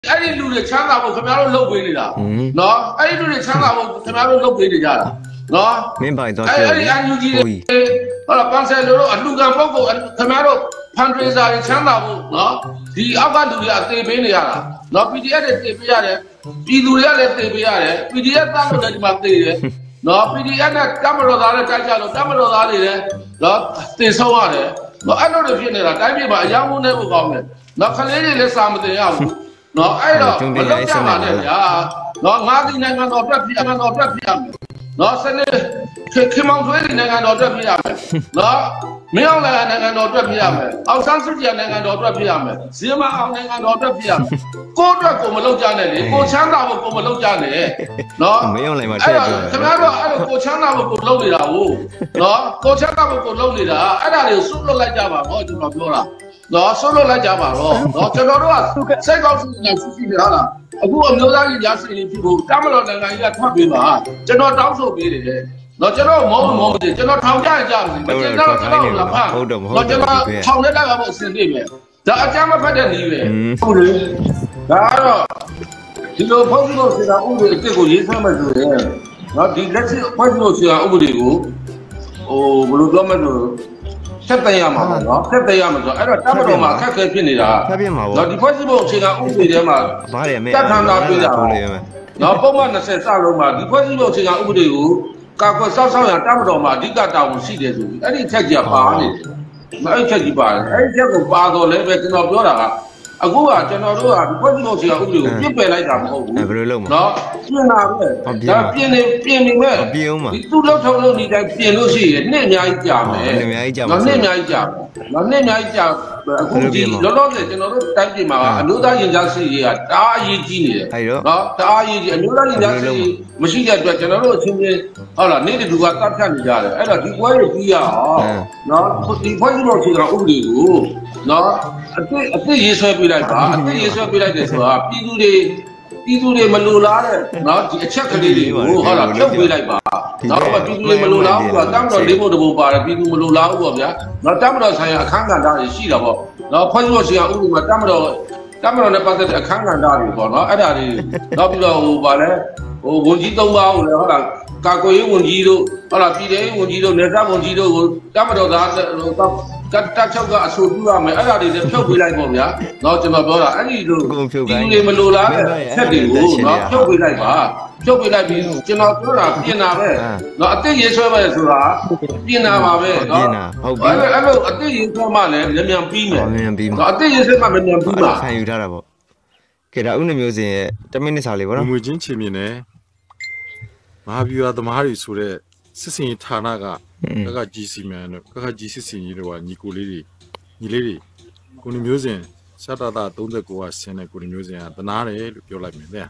အဲ့ဒီလူတွေချမ်းသာဖို့ခင်ဗျားတို့လုပ်ပေးနေတာနော်အဲ့ဒီလူတွေချမ်းသာဖို့ခင်ဗျားတို့လုပ်ပေးနေကြတာနော်မင်းပိုင်တော့အဲ့ဒီအန်ယူဂျီတွေဟုတ်လားပန်ဆယ်တို့အလှူခံပုဂ္ဂိုလ်ခင်ဗျားတို့ဖန်ဒရေးဇာတွေချမ်းသာဖို့နော်ဒီအောက်ကလူတွေအသေးပေးနေရတာနော် PDF တွေသေပေးရတယ်ပြည်သူတွေကလည်းသေပေးရတယ် PDF သားတို့လည်းဒီမှာသေတယ်နော် PDF နဲ့တမတော်သားနဲ့တိုက်ကြလို့တမတော်သားတွေလည်းနော်သေဆုံးရတယ်နော်အဲ့လိုတွေဖြစ်နေတာတိုင်းပြည်မှာအယောင်မနေဖို့ကောင်းတယ်နော်ခလေးတွေလည်းစာမတင်ရဘူးနော်အဲ့တော့မလုပ်ကြပါနဲ့ဗျာနော်ငါဒီနိုင်ငံတော်ပြတ်ပြနိုင်ငံတော်ပြတ်ပြမယ်နော်စနေခင်မောင်သွေးဒီနိုင်ငံတော်ပြတ်ပြရမယ်နော်မင်းအောင်လည်းနိုင်ငံတော်ပြတ်ပြရမယ်အောင်ဆန်းစုကြည်နိုင်ငံတော်ပြတ်ပြရမယ်ဇင်မအောင်နိုင်ငံတော်ပြတ်ပြရမယ်ကိုအတွက်ကိုမလုပ်ကြနဲ့လေကိုချမ်းသာဖို့ကိုမလုပ်ကြနဲ့နော်မင်းအောင်လည်းမထည့်ပြောခင်ဗျားတို့အဲ့လိုကိုချမ်းသာဖို့ကိုလုပ်နေတာဟုတ်နော်ကိုချမ်းသာဖို့ကိုလုပ်နေတာအဲ့ဒါတွေကိုစွန့်လွတ်လိုက်ကြပါတော့ကျွန်တော်ပြောတာနော်ဆွလို့လိုက်ကြပါတော့နော်ကျွန်တော်တို့ကစိတ်ကောင်းစိတ်ညာရှိနေလားအခုအမျိုးသားကြီးညာစီနေပြီကိုတမတော်နိုင်ငံကြီးကထွက်ပေးပါကျွန်တော်တောင်းဆိုပေးတယ်နော်ကျွန်တော်မောင်းကျွန်တော်ထောင်ကြကြပြီမကျင်တော့ကျွန်တော်လာဖတ်နော်ကျွန်တော်ထောင်နဲ့တက်ရဖို့အဆင်ပြေမယ်ဒါအကြမ်းမဖက်တဲ့နည်းပဲဟုတ်တယ်ဒါကတော့ဒီလိုဖုန်းလို့ဆိုတာဥပဒေအစ်ကိုရေးဆွဲမှဆိုရင်နော်ဒီလက်ရှိဖုန်းလို့ဆိုတာဥပဒေကိုဘယ်လိုပြောမလဲဆက်တရမှာပေါ့နော်ဆက်တရမှာဆိုအဲ့တော့တပ်မတော်မှာအခက်အခဲဖြစ်နေတာနော်ဒီဖွဲ့စည်းပုံအခြေခံဥပဒေထဲမှာတပ်ထမ်းတာပြတာနော်ပုံမှန်20စလုံးမှာဒီဖွဲ့စည်းပုံအခြေခံဥပဒေကိုကာကွယ်စောင့်ရှောက်ရတပ်မတော်မှာအဓိကတာဝန်ရှိတယ်ဆိုပြီးအဲ့ဒီထက်ကြီးပါနေတယ်မအဲ့ချက်ကြီးပါတယ်အဲ့ဒီချက်ကိုပါတော့လည်းပဲကျွန်တော်ပြောတာကအခုကကျွန်တော်တို့ကဒီဖွဲ့စည်းပုံအခြေခံဥပဒေကိုပြစ်ပယ်လိုက်တာမဟုတ်ဘူးဘယ်လိုလုပ်မလဲနော်ပြင်တာပဲဒါပြင်နေမဲ့ဒီသူ့လောက်ထုံလို့ဒီတိုင်းပြင်လို့ရှိရင်နှစ်အများကြီးကြာမယ်နှစ်အများကြီးကြာမယ်နှစ်အများကြီးကြာနော်နှစ်အများကြီးကြာအခုဒီလောလောဆယ်ကျွန်တော်တို့တိုင်းပြည်မှာအမျိုးသားရင်ကြားစီရေးကတအားအရေးကြီးနေတယ်နော်တအားအရေးကြီးအမျိုးသားရင်ကြားစီမရှိတဲ့အတွက်ကျွန်တော်တို့အချင်းချင်းဟုတ်လားနေ့တူကတတ်ဖြတ်နေကြတယ်အဲ့တော့ဒီပွဲကိုပြီးရအောင်နော်ဒီဖွဲ့စည်းပုံအခြေခံဥပဒေကိုနော်အစ်ရေးဆွဲပြလိုက်ပါအစ်ရေးဆွဲပြလိုက်တယ်ဆိုတာပြည်သူတွေမလိုလားတဲ့နော်ဒီအချက်ကလေးတွေကိုဟုတ်လားဖြုတ်ပေးလိုက်ပါနော်ပြည်သူတွေမလိုလားဘူးကတမ်းတော်လေးဖို့တဘုံပါတယ်ပြည်သူမလိုလားဘူးပေါ့ဗျာနော်တမ်းတော်ဆိုင်ရာအခန်းကဏ္ဍတွေရှိတာပေါ့နော်ဖွဲ့စည်းပုံဆိုင်ရာဥပဒေမှာတမ်းတော်နဲ့ပတ်သက်တဲ့အခန်းကဏ္ဍတွေပေါ့နော်အဲ့ဒါတွေနောက်ပြီးတော့ဗာလဲဝန်ကြီး၃ပါးကိုလည်းဟုတ်လားကာကွယ်ရေးဝန်ကြီးတို့ဟုတ်လားပြည်ထောင်စုဝန်ကြီးတို့နေသားဝန်ကြီးတို့ကိုတမ်းတော်သားတက်ချုပ်ကအဆိုပြုရမယ်အဲ့ဒါတွေလည်းဖြုတ်ပေးလိုက်ပေါ့ဗျာနော်ကျွန်တော်ပြောတာအဲ့ဒီလိုဒီတွေမလိုလားတဲ့ဆက်တွေကိုနော်ဖြုတ်ပေးလိုက်ပါဖြုတ်ပေးလိုက်ပြီးကျွန်တော်ပြောတာပြင်တာပဲနော်အစ်ရေးဆွဲမယ်ဆိုတာပြင်တာပါပဲနော်ဟုတ်ပြီအဲ့လိုအစ်ရေးဆွဲမှလည်းမြန်ပြီးမယ်နော်အစ်ရေးဆွဲမှမြန်ပြီးပါခံယူထားတာပေါ့ကဲဒါဥနေမျိုးစင်ရဲ့10မိနစ်စာလေးပေါ့နော်ငွေချင်းချင်မြင်နေမဟာဗျူဟာသမားတွေဆိုတဲ့စစ်စင်ဌာနကကကြီးစီမံတို့ကကြီးစစ်စင်ကြီးတို့ကညီကိုလေးတွေညီလေးတွေကိုနေမျိုးစင်စတတာ39ကဆင်းတဲ့ကိုနေမျိုးစင်ကတနာတယ်လို့ပြောလိုက်မယ်တဲ့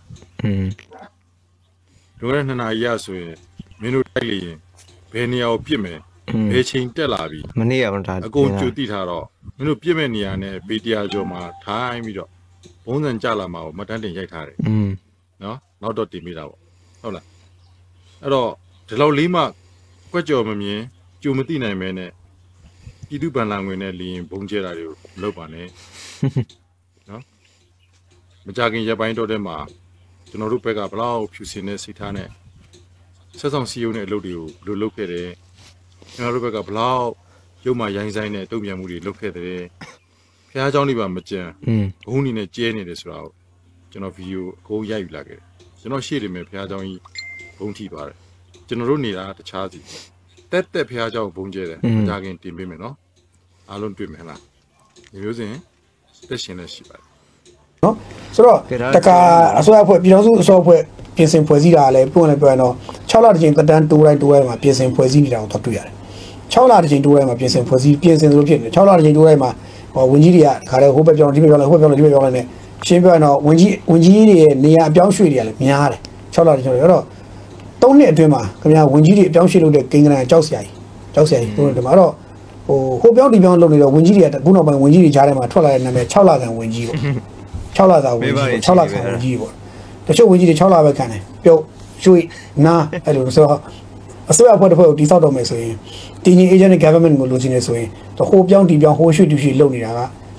တို့ရဲ့နှစ်နာရီရဆိုရင်မင်းတို့တိုက်လေရင်ဘယ်နေရာကိုပြစ်မယ်ဘယ်ချိန်တက်လာပြီမနေ့ကမှဒါအကုန်ကြိုတိထားတော့မင်းတို့ပြစ်မဲ့နေရာနဲ့ပေတရာကျော်မှာထိုင်းပြီးတော့ဘုံစံကြလာမှာကိုမတန်းတင်ရိုက်ထားတယ်နော်နောက်တော့တင်မိတာပေါ့ဟုတ်လားအဲ့တော့ဒီလောက်လေးမှကွက်ကြော်မမြင်ကြုံမသိနိုင်မဲနဲ့ပြည်သူ့ဗန်လာငွေနဲ့လီရင်ဘုံကျဲတာတွေကိုလုပ်ပါနဲ့နော်မကြခင်ရပိုင်းတော့တဲ့မှာကျွန်တော်တို့ဘက်ကဘလောက်ဖြူစင်တဲ့စိတ်ထားနဲ့ဆက်ဆောင်စီယုံတဲ့အလုပ်တွေကိုဘယ်လိုလုပ်ခဲ့တယ်ကျွန်တော်တို့ဘက်ကဘလောက်ရုံမှရိုင်းဆိုင်တဲ့တုံ့ပြန်မှုတွေလုပ်ခဲ့တယ်ဖះเจ้าလေးပါမကြံဘုံနေနဲ့ကျဲနေတယ်ဆိုတာကိုကျွန်တော်ဗီဒီယိုအကုန်ရိုက်ယူလာခဲ့တယ်ကျွန်တော်ရှေ့နေမယ်ဖះเจ้าကြီးဘုံထိသွားတယ်ကျွန်တော်တို့နေတာတခြားစီတက်ဖះเจ้าဘုံကျဲတယ်မကြခင်တင်ပေးမယ်နော်အားလုံးတွေ့မယ်လားဒီမျိုးစဉ်တက်ရှင်လည်းရှိပါတယ်နော်ဆိုတော့တကအစိုးရဖွဲ့ပြည်ထောင်စုအစိုးရဖွဲ့ပြင်ဆင်ဖွဲ့စည်းတာလည်းပုံလည်းပြောရင်တော့6လတစ်ချိန်တက်တန်းတိုးတိုင်းမှာပြင်ဆင်ဖွဲ့စည်းနေတာကိုတော့တွေ့ရတယ်6လတစ်ချိန်တိုးတိုင်းမှာပြင်ဆင်ဖွဲ့စည်းပြင်ဆင်လို့ဖြစ်နေ6လတစ်ချိန်တိုးတိုင်းမှာဝန်ကြီးတွေကခါတဲ့ဟိုဘက်ပြောင်းဒီဘက်ပြောင်းလဲဟိုဘက်ပြောင်းလဲဒီဘက်ပြောင်းလဲနဲ့ရှင်းပြောရင်တော့ဝန်ကြီးတွေရဲ့နေရာအပြောင်းရွှေ့တွေကလည်းများတယ်6လတစ်ချိန်တော့3နှစ်အတွင်းမှာခင်ဗျာဝန်ကြီးတွေအပြောင်းရွှေ့လုပ်တဲ့ကိန်းဂဏန်းကြောက်စရာကြီးတို့ဒီမှာတော့ဟိုပြောင်းဒီပြောင်းလုပ်နေတော့ဝန်ကြီးတွေကခုနောက်ပိုင်းဝန်ကြီးတွေကြားထဲမှာထွက်လာတဲ့နာမည်6လခံဝန်ကြီးပေါ့6လသာဝင်ကြီး6လခံဝင်ကြီးပေါ့တချို့ဝင်ကြီးတွေ6လပဲခံတယ်ပြုတ်ရွှေ့နားအဲ့လိုဆိုတော့အစိုးရအဖွဲ့တစ်ဖွဲ့ကိုတိစောက်တော့မယ်ဆိုရင်တင်းကြီး agent government ကိုလိုချင်နေဆိုရင်ဟိုပြောင်းဒီပြောင်းဟိုရွှေ့တူရွှေ့လုပ်နေတာကရ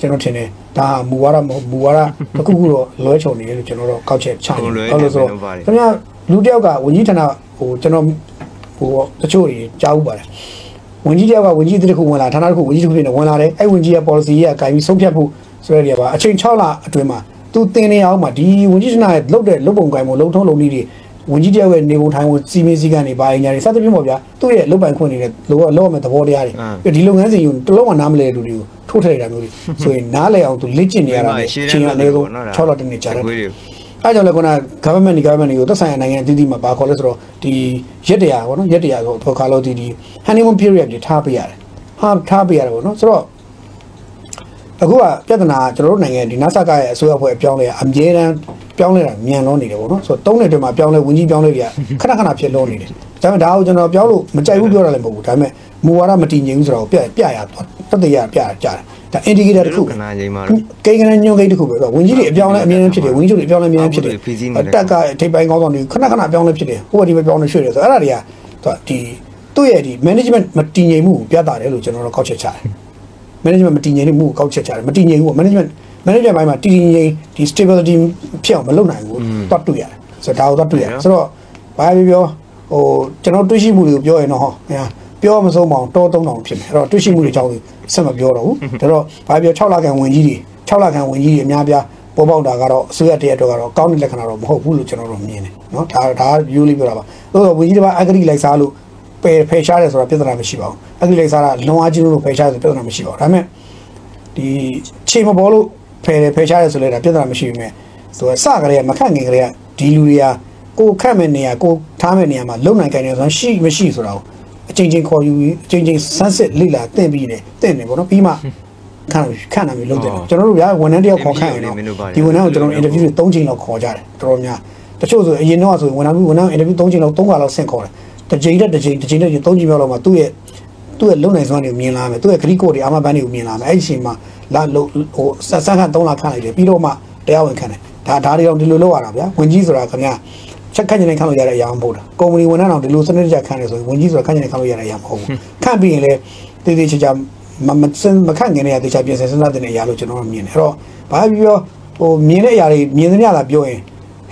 ကျွန်တော်ထင်တယ်ဒါမူဝါဒတစ်ခုခုတော့လွဲချော်နေတယ်လို့ကျွန်တော်တော့ကောက်ချက်ချတယ်ဟုတ်လို့ဆိုခင်ဗျာလူတယောက်ကဝန်ကြီးဌာနဟိုကျွန်တော်ဟိုတချို့တွေကြားဥပါတယ်ဝန်ကြီးတယောက်ကဝန်ကြီးတစ်ခုဝင်လာဌာနတစ်ခုဝန်ကြီးတစ်ခုဖြစ်နေဝင်လာတယ်အဲ့ဝန်ကြီးရဲ့ policy ရဲ့အကိုင်ပြီးဆုံးဖြတ်ဖို့ဆိုရတဲ့ပါအချိန်6လအတွင်းမှာသူတင်နေအောင်မှာဒီဝန်ကြီးဌာနရဲ့လုပ်တဲ့လုပ်ပုံကိုင်ပုံလုံထုံးလုံနည်းတွေဝန်ကြီးတယောက်ရဲ့နေပုံထိုင်ပုံစီမင်းစည်းကမ်းတွေပါအညာတွေစသဖြင့်ပေါ့ဗျာသူ့ရဲ့လုပ်ပိုင်ခွင့်တွေနဲ့လောရမယ့်သဘောတရားတွေဒီလုပ်ငန်းစဉ်ကိုတလုံးမှနားမလဲတဲ့လူတွေကိုထိုးထည့်တာမျိုးတွေဆိုရင်နားလဲအောင်သူလက်ကျင့်နေရတာနဲ့ချင်းအနေကို6လတနေ့ကြာတယ်အဲ့ကြောင့်လည်းခုန government တွေကိုသက်ဆိုင်ရာနိုင်ငံအသီးသီးမှာပါခေါ်လဲဆိုတော့ဒီရက်တရာပေါ့နော်ရက်တရာဆိုခါလို့ဒီ honeymoon period တွေထားပေးရတယ်ထားပေးရတယ်ပေါ့နော်ဆိုတော့အခုကပြဿနာကျွန်တော်တို့နိုင်ငံဒီ NASA ရဲ့အစိုးရဖွဲ့အပြောင်းလဲအမြဲတမ်းပြောင်းလဲတာမြန်လုံးနေတယ်ပေါ့နော်ဆိုတော့3နှစ်အတွင်းမှာပြောင်းလဲဝင်ကြီးပြောင်းလဲတွေကခဏဖြစ်လုံးနေတယ်ဒါပေမဲ့ဒါကိုကျွန်တော်ပြောလို့မကြိုက်ဘူးပြောတာလည်းမဟုတ်ဘူးဒါပေမဲ့မူဝါဒမတည်ငြိမ်ဘူးဆိုတော့ပြရတသက်ရပြရတယ်ဒါ indicator တစ်ခုကိန်းကနညွှန်ကိန်းတစ်ခုပဲဝင်ကြီးတွေအပြောင်းလဲအမြဲတမ်းဖြစ်တယ်ဝင်ကြီးတွေအပြောင်းလဲအမြဲတမ်းဖြစ်တယ်တက်ကထိပ်ပိုင်းကောင်းဆောင်တွေခဏအပြောင်းလဲဖြစ်တယ်ဟိုကဒီပဲပြောင်းလဲရွှေ့တယ်ဆိုတော့အဲ့ဒါတွေကဒီသူ့ရဲ့ဒီ management မတည်ငြိမ်မှုကိုပြတာတယ်လို့ကျွန်တော်တို့ကောက်ချက်ချတယ် management မတည်ငြိမ်မှုကိုကောက်ချက်ချတယ်မတည်ငြိမ်ဘူး management ဘိုင်းမှာတည်ငြိမ်ဒီ stability ဖြစ်အောင်မလုပ်နိုင်ဘူးတွတ်တွေ့ရတယ်ဆိုတော့ဒါကိုတွတ်တွေ့ရတယ်ဆိုတော့ဘာပြောဟိုကျွန်တော်တွေးရှိမှုတွေကိုပြောရင်တော့ဟောပြောမဆုံးမအောင်တော3000ဖြစ်မယ်အဲ့တော့တွေးရှိမှုတွေအကြောင်းဆက်မပြောတော့ဘူးဒါတော့ဘာပြော6လခန့်ဝင်ကြီးတွေ6လခန့်ဝင်ကြီးတွေအများပြားပေါ်ပေါက်တာကတော့အစိုးရတရက်တော့ကတော့ကောင်းတဲ့လက္ခဏာတော့မဟုတ်ဘူးလို့ကျွန်တော်တို့မြင်တယ်เนาะဒါရိုးလေးပြောတာပါဆိုတော့ဝင်ကြီးတွေကအဂရိလိုက်စားလို့ဖယ်ရှားတယ်ဆိုတာပြဿနာမရှိပါဘူးအဂရိလိုက်စားတာလွန်အားကြီးလို့ဖယ်ရှားတယ်ပြဿနာမရှိပါဘူးဒါပေမဲ့ဒီခြေမပေါ်လို့ဖယ်ရှားတယ်ဆိုလဲဒါပြဿနာမရှိဘူးမြဲသူကစကြရဲမခန့်ငင်ကြရဲဒီလူတွေကကိုခန့်မဲ့နေရကိုထားမဲ့နေရမှာလုံနိုင်ကြတယ်ဆိုတော့ရှိမရှိဆိုတာကိုအချိန်ချင်းခေါ်ယူအချိန်ချင်းဆန်းစစ်လိလာတင့်ပြီးတယ်တင့်နေပေါ့နော်ပြီးမှခန့်နာမျိုးလုပ်တယ်ကျွန်တော်တို့ဗျာဝန်ထမ်းတယောက်ခေါ်ခန့်ရင်တော့ဒီဝန်ထမ်းကိုကျွန်တော် interview တွေ3ချိန်လောက်ခေါ်ကြတယ်တော်တော်များတချို့ဆိုအရင်တော့ဆိုရင်ဝန်ထမ်း interview 3ချိန်လောက်3ခါလောက်ဆင့်ခေါ်တယ်တစ်ချိန်နဲ့3ချိန်မြောက်လောက်မှာသူ့ရဲ့လုံနိုင်စွမ်းတွေကိုမြင်လာမယ်သူ့ရဲ့ခရီးကိုတွေအာမဘန်းတွေကိုမြင်လာမယ်အဲ့ဒီအချိန်မှာလာဟိုစခန့်3လခန့်လိုက်တယ်ပြီးတော့မှတရားဝင်ခန့်တယ်ဒါတွေတော့ဒီလိုလုပ်ရတာဗျာဝင်ကြီးဆိုတာခင်ဗျာချက်ခန့်နေခန့်လို့ရတဲ့အရာမဟုတ်တာကုမ္ပဏီဝန်ထမ်းတော်ဒီလိုစနစ်တကျခန့်နေဆိုရင်ဝင်ကြီးဆိုတာခန့်နေခန့်လို့ရတဲ့အရာမဟုတ်ဘူးခန့်ပြီးရင်လည်းတေးသေးချာချာမခန့်ငင်နေရတေးချာပြင်ဆင်စဉ်းစားတဲ့အရာလို့ကျွန်တော်တို့မြင်တယ်အဲ့တော့ဘာပြောဟိုမြင်တဲ့အရာတွေမြင်သမျှသာပြောရင်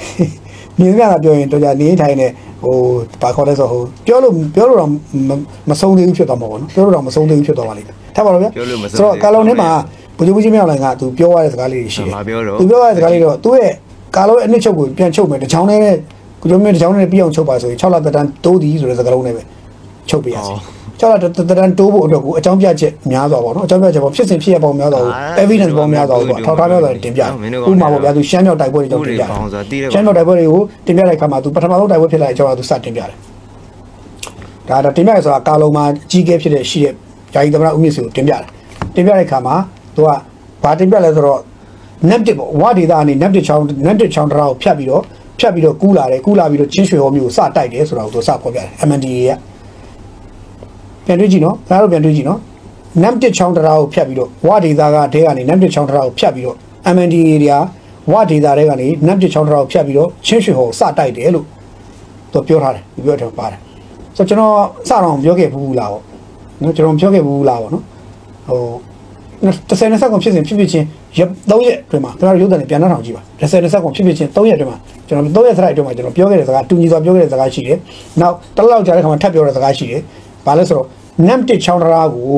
တော့ကြာနေထိုင်နေဟိုဘာခေါ်လဲဆိုဟိုပြောလို့တော့မဆုံးသေးဘူးဖြစ်သွားမှာပေါ့နော်ပြောလို့တော့မဆုံးသေးဘူးဖြစ်သွားပါလိမ့်မယ်ထားပါတော့ဗျာဆိုတော့ကာလုံထဲမှာဘုရားကြီးမြောက်လိုင်ကသူပြောရတဲ့စကားလေးတွေရှိတယ်သူပြောရတဲ့စကားလေးတော့သူ့ရဲ့ကာလုံရဲ့အနှစ်ချုပ်ကိုပြန်ချုပ်မယ်တချောင်းနဲ့ကိုကျော်မြင့်တချောင်းနဲ့ပြအောင်ချုပ်ပါဆိုရင်6လသက်တမ်းတိုးသည်ဆိုတဲ့စကားလုံးနဲ့ပဲချုပ်ပြရစီ6လသက်တမ်းတိုးဖို့အတွက်ကိုအကြောင်းပြချက်များစွာပေါ့နော်အကြောင်းပြချက်ပေါ့ဖြစ်စဉ်ဖြစ်ရပေါင်းများစွာကို evidence ပေါင်းများစွာကိုထောက်ထားများစွာတင်ပြဥပမာပေါ့ဗျာသူရှမ်းမြောက်တိုက်ပွဲတွေကြောင့်တင်ပြရှမ်းမြောက်တိုက်ပွဲတွေကိုတင်ပြတဲ့အခါမှာသူပထမဆုံးတိုက်ပွဲဖြစ်လာတဲ့အကြောင်းကသူစတင်ပြတယ်ဒါတော့တင်ပြရဆိုတာကာလုံမှာကြီးကဲဖြစ်တဲ့ရှိတဲ့ဂျာကြီးသမရဦးမြင့်စီကိုတင်ပြတဲ့အခါမှာသူကဘာတင်ပြလဲဆိုတော့ naptic ပေါ့ဝါဒေတာအနေ naptic ချောင်းတရားကိုဖြတ်ပြီးတော့ကူးလာပြီးတော့ချင်းရွှေဟောမျိုးကိုစတိုက်တယ်ဆိုတာကိုသူစဖော်ပြတယ် MNDA ကပြန်တွေ့ကြည့်နော်ဒါတော့ပြန်တွေ့ကြည့်နော် naptic ချောင်းတရားကိုဖြတ်ပြီးတော့ဝါဒေတာကတဲကနေ naptic ချောင်းတရားကိုဖြတ်ပြီးတော့ MNDA တွေကဝါဒေတာတွေကနေ naptic ချောင်းတရားကိုဖြတ်ပြီးတော့ချင်းရွှေဟောကိုစတိုက်တယ်လို့သူပြောထားတယ်ပြောတယ်ပါတယ်ဆိုတော့ကျွန်တော်စတော့ပြောခဲ့ဘူးလားပေါ့နော်ကျွန်တော်ပြောခဲ့ဘူးလားပေါ့နော်ဟို30 second ဖြစ်ချင်း3ရက်အတွင်းမှာကျွန်တော်ရုပ်သံပြန်နှောက်ထောင်ကြည့်ပါ30 second ဖြစ်ချင်း3ရက်အတွင်းမှာကျွန်တော်3ရက်စရိုက်အတွင်းမှာကျွန်တော်ပြောခဲ့တဲ့စကားတူညီစွာပြောခဲ့တဲ့စကားရှိတယ်နောက်တစ်လောက်ကြာတဲ့ခါမှာထပ်ပြောတဲ့စကားရှိတယ်ဘာလဲဆိုတော့ naptic ချောင်းတရားကို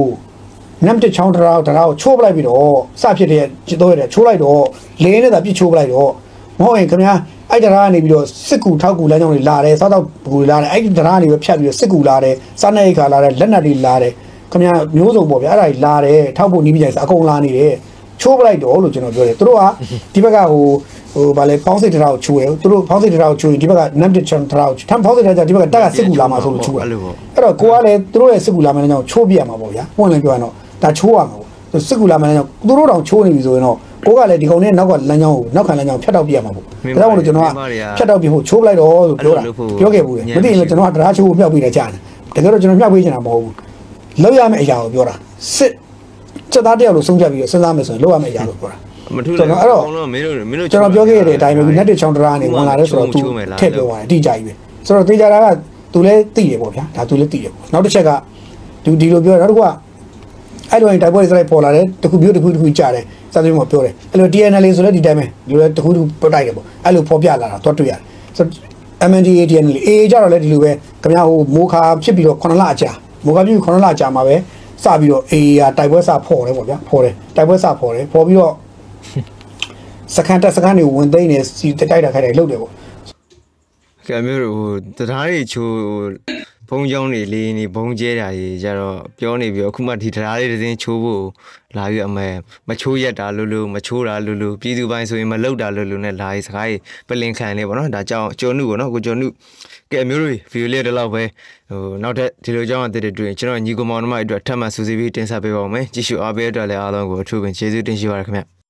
ချိုးပလိုက်ပြီးတော့စဖြစ်တဲ့3ရက်တည်းချိုးလိုက်တော့လေးနဲ့သာပြစ်ချိုးပလိုက်တော့မဟုတ်ရင်ခင်ဗျာအဲ့တရားကနေပြီးတော့စစ်ကူထောက်ကူလမ်းကြောင်းတွေလာတယ်စားတော့ကူလာတယ်အဲ့တရားကနေပဲဖြတ်ပြီးတော့စစ်ကူလာတယ်စားနေခါလာတယ်လက်နက်တွေလာတယ်ခင်ဗျာမျိုးစုံပေါ့ဗျာအဲ့ဒါကြီးလာတယ်ထောက်ဖို့နီးပြကြအကုန်လာနေတယ်ချိုးပလိုက်တော့လို့ကျွန်တော်ပြောတယ်သူတို့ကဒီဘက်ကဟိုဗာလေဖောင်းစိတ်တရားကိုချိုးတယ်သူတို့ဖောင်းစိတ်တရားကိုချိုးရင်ဒီဘက်က naptic ချောင်းတရားကိုဖောင်းစိတ်တရားဒီဘက်ကတက်ကစစ်ကူလာမှာဆိုလို့ချိုးတာအဲ့တော့ကိုကလည်းသူတို့ရဲ့စစ်ကူလာမယ်လည်းကြောင့်ချိုးပြရမှာပေါ့ဗျာပွင့်လင်းပြောရတော့ဒါချိုးရမှာပေါ့စစ်ကူလာမယ်လည်းကြောင့်သူတို့တောင်ချိုးနေပြီဆိုရင်တော့ကိုကလည်းဒီကောင်နဲ့နောက်ကလမ်းကြောင်းကိုနောက်ခံလမ်းကြောင်းဖြတ်တောက်ပြရမှာပေါ့ဒါကြောင့်မို့လို့ကျွန်တော်ကဖြတ်တောက်ပြဖို့ချိုးပလိုက်တော့ဆိုပြောခဲ့ဘူးလေမသိရင်ကျွန်တော်ကတရားချိုးကိုမြောက်ပြီးတယ်ကြားတယ်တကယ်တော့ကျွန်တော်မြောက်ပေးချင်တာမဟုတ်ဘူးလောက်ရမယ့်အရာကိုပြောတာစစ်ချက်သားတယောက်လို့ဆုံးဖြတ်ပြီးတော့စဉ်းစားမယ်ဆိုရင်လောက်ရမယ့်အရာလို့ပြောတာမထူးလည်းအဲ့တော့မင်းတို့ကျွန်တော်ပြောခဲ့တဲ့အတိုင်းပဲ net ချောင်းတရားနေဝင်လာတဲ့ဆိုတော့သူထည့်ပြောသွားတယ်အတိအကျကြီးပဲဆိုတော့တေချာတာကသူလည်းသိတယ်ပေါ့ဗျာဒါသူလည်းသိတယ်ပေါ့နောက်တစ်ချက်ကဒီလိုပြောနောက်တစ်ခုကအဲ့လိုတိုက်ပွဲတွေစလိုက်ပေါ်လာတယ်တခုမျိုးတခုကြားတယ်စသဖြင့်ပြောတယ်အဲ့လို TNL ဆိုလည်းဒီတိုင်းပဲဒီလိုတခုခုပုတ်တိုက်တယ်ပေါ့အဲ့လိုဖော်ပြလာတာတော့တွေ့ရတယ်ဆို MNDAA TNL AA ကြတော့လည်းဒီလိုပဲခင်ဗျားဟိုမိုးခါဖြစ်ပြီးတော့9လအကြာမိုးခါဖြစ်ပြီး9လအကြာမှာပဲစပြီးတော့ AA ကတိုက်ပွဲစဖော်တယ်ပေါ့ဗျာဖော်တယ်တိုက်ပွဲစဖော်တယ်ဖော်ပြီးတော့စကန်တက်စကန်တွေဝင်သိမ်းနေစီတိုက်တာခိုက်တယ်လှုပ်တယ်ပေါ့ကဲမျိုးဟိုတရားတွေချိုးဘုံကြောင်းတွေလေးနေဘုံကျဲတာကြီးကြတော့ပြောနေပြီးအခုမှဒီတရားတွေတင်းချိုးဖို့လာပြီးအမဲမချိုးရက်တာလို့မချိုးတာလို့ပြည်သူပိုင်းဆိုရင်မလောက်တာလို့နဲ့လာရေးစကားကြီးပလင်ခံနေပေါ့နော်ဒါကြောင့်ကျော်နုပေါ့နော်ကိုကျော်နုကဲမျိုးတွေဗီဒီယိုလေးတလောက်ပဲဟိုနောက်ထပ်ဒီလိုကြောင်းအသစ်တွေတွေ့ရင်ကျွန်တော်ညီကောင်မောင်တို့အတွက်ထပ်မံစူးစီးပြီးတင်ဆက်ပေးပါဦးမယ်ကြည့်ရှုအားပေးအတွက်လည်းအားလုံးကိုအထူးပင်ကျေးဇူးတင်ရှိပါရခင်ဗျ